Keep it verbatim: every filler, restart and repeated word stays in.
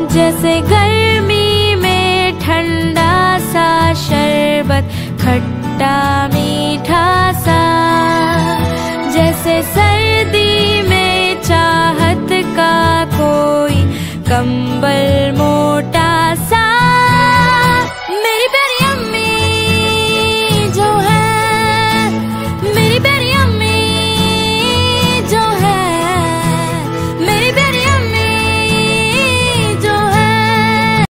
जैसे गर्मी में ठंडा सा शरबत, खट्टा मीठा